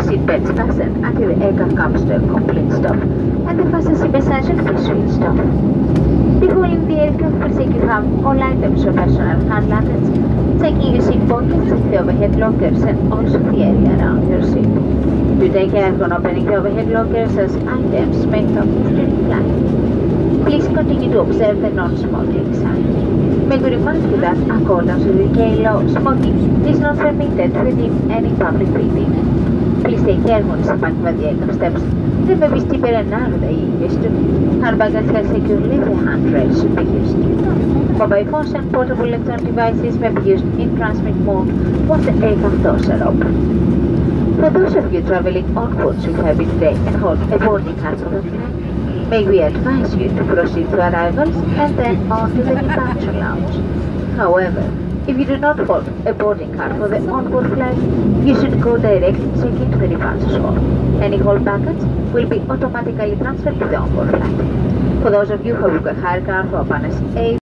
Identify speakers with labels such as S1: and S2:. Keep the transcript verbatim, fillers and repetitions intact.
S1: seatbelts fastened until the aircraft comes to a complete stop, and the fasten seat essential for switch stop. Before leaving the aircraft, please take you have all items or personal hand luggage, checking your seat pockets, the overhead lockers, and also the area around your seat. Do take care when opening the overhead lockers as items may come during flight. Please continue to observe the non-smoking sign. May we remind you that, according to the U K law, smoking is not permitted within any public building. Please take care when stepping by the aircraft steps. They may be steeper and narrower than you used to. Handbags held securely, the handrails should be used. Mobile phones and portable electronic devices may be used in transmit mode once the aircraft doors are open. For those of you traveling onwards with Flybe today and hold a boarding card for the flight, may we advise you to proceed to arrivals and then on to the departure lounge. However, if you do not hold a boarding card for the onboard flight, you should go direct and check into the departure hall. Any hold baggage will be automatically transferred to the onboard flight. For those of you who book a hire car for Panes A,